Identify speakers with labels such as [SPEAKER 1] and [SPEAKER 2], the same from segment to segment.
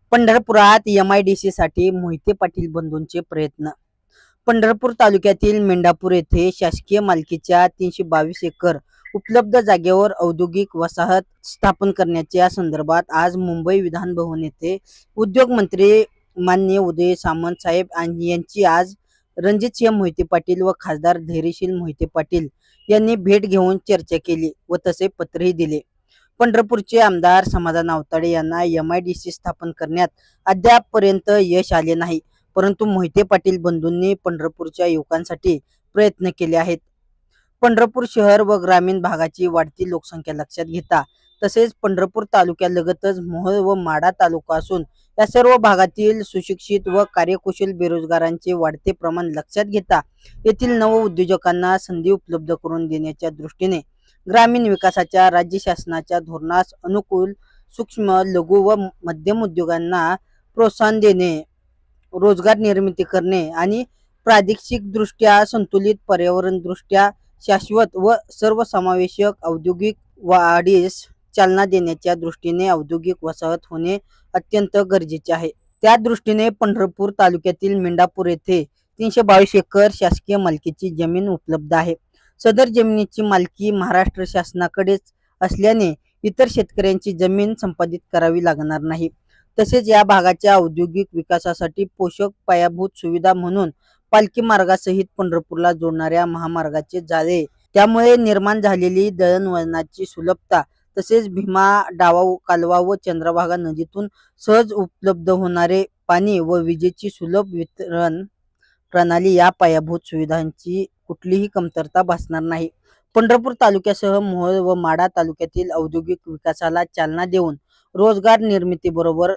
[SPEAKER 1] पंढरपुरात MIDC साठी मोहिते पाटील बंधूंचे प्रयत्न। पंढरपूर तालुक्यातील मेंढापूर येथे शासकीय मालकीच्या 322 एकर उपलब्ध जागेवर औद्योगिक वसाहत स्थापन करण्याच्या संदर्भात आज मुंबई विधान भवन येथे उद्योग मंत्री माननीय उदय सामंत साहेब यांची आज रणजितसिंह मोहिते पाटील व खासदार धैर्यशील मोहिते पाटील यांनी भेट घेऊन चर्चा केली व तसे पत्रही दिले। पंढरपूरचे आमदार समाधान आवताडे यांना MIDC स्थापन करण्यात अद्यापपर्यंत यश आले नाही, परंतु मोहिते पाटील बंधूंनी पंढरपूरच्या युवकांसाठी प्रयत्न केले आहेत। पंढरपूर शहर व ग्रामीण भागाची वाढती लोकसंख्या लक्षात घेता तसेच पंढरपूर तालुक्यालगतच मोहोळ व माढा तालुका असून या सर्व भागातील सुशिक्षित व कार्यकुशल बेरोजगारांचे वाढते प्रमाण लक्षात घेता येथील नव उद्योजकांना संधी उपलब्ध करून देण्याच्या दृष्टीने ग्रामीण विकासाच्या राज्य शासनाच्या धोरणास अनुकूल सूक्ष्म लघु व मध्यम उद्योगांना प्रोत्साहन देणे, रोजगार निर्मिती करणे आणि प्रादेशिक दृष्ट्या संतुलित, पर्यावरण दृष्ट्या शाश्वत व सर्वसमावेशक औद्योगिक वाढीस चालना देण्याच्या दृष्टीने औद्योगिक वसाहत होणे अत्यंत गरजेचे आहे। त्या दृष्टीने पंढरपूर तालुक्यातील मेंढापूर येथे 322 एकर शासकीय मालकीची जमीन उपलब्ध आहे। सदर जमिनीची मालकी महाराष्ट्र शासनाकडेच असल्याने इतर शेतकऱ्यांची जमीन संपादित करावी लागणार नाही। तसेच या भागाच्या औद्योगिक विकासासाठी पोषक पायाभूत सुविधा म्हणून पालखी मार्गासहित पंढरपूरला जोडणाऱ्या महामार्गाचे जाळे, त्यामुळे निर्माण झालेली दळणवळणाची सुलभता तसेच भीमा डावा कालवा व चंद्रभागा नदीतून सहज उपलब्ध होणारे पाणी व विजेची सुलभ वितरण प्रणाली या पायाभूत सुविधांची कुठलीही कमतरता भासणार नाही। पंढरपूर तालुक्यासह मोहोळ व माढा तालुक्यातील औद्योगिक विकासाला चालना देऊन रोजगार निर्मितीबरोबर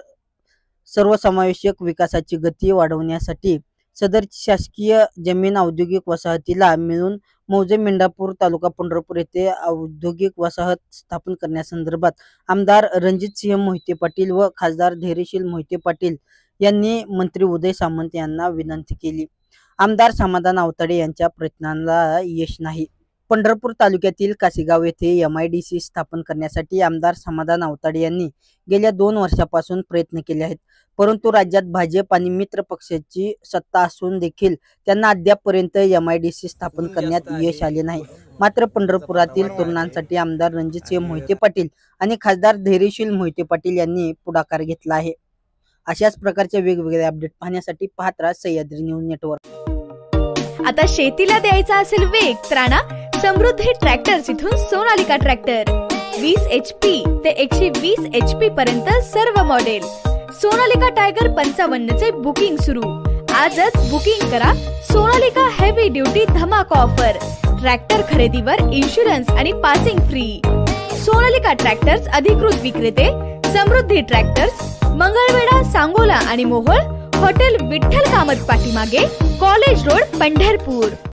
[SPEAKER 1] सर्वसमावेशक विकासाची गती वाढवण्यासाठी सदर शासकीय जमीन औद्योगिक वसाहतीला मिळून मौजे मेंढापूर तालुका पंढरपूर येथे औद्योगिक वसाहत स्थापन करण्यासंदर्भात आमदार रणजितसिंह मोहिते पाटील व खासदार धैर्यशील मोहिते पाटील यांनी मंत्री उदय सामंत यांना विनंती केली। आमदार समाधान आवताडे यांच्या प्रयत्नांना यश नाही। पंढरपूर तालुक्यातील कासेगाव येथे MIDC स्थापन करण्यासाठी आमदार समाधान आवताडे यांनी गेल्या 2 वर्षापासून प्रयत्न केले आहेत, परंतु राज्यात भाजप आणि मित्र पक्षाची सत्ता असून देखील त्यांना अद्यापपर्यंत MIDC स्थापन करण्यात यश आले नाही। मात्र पंढरपुरातील तरुणांसाठी आमदार रणजितसिंह मोहिते पाटील आणि खासदार धैर्यशील मोहिते पाटील यांनी पुढाकार घेतला आहे। अशाच प्रकारचे वेगवेगळे अपडेट पाहण्यासाठी पाहत राहा सह्याद्री न्यूज नेटवर्क।
[SPEAKER 2] आता शेतीला द्यायचा असेल वेग तर आणा समृद्धी ट्रॅक्टर्स इथून सोनालिका ट्रॅक्टर 20 HP ते 120 HP पर्यंत सर्व मॉडेल। सोनालिका टायगर 55 चे बुकिंग सुरू। आजच बुकिंग करा। सोनालिका हेवी ड्युटी धमाका ऑफर, ट्रॅक्टर खरेदीवर इन्शुरन्स आणि पासिंग फ्री। सोनालिका ट्रॅक्टर्स अधिकृत विक्रेते समृद्धी ट्रॅक्टर्स, मंगळवेढा, सांगोला आणि मोहोळ, हॉटेल विठ्ठल कामत पाठीमागे, कॉलेज रोड, पंढरपूर।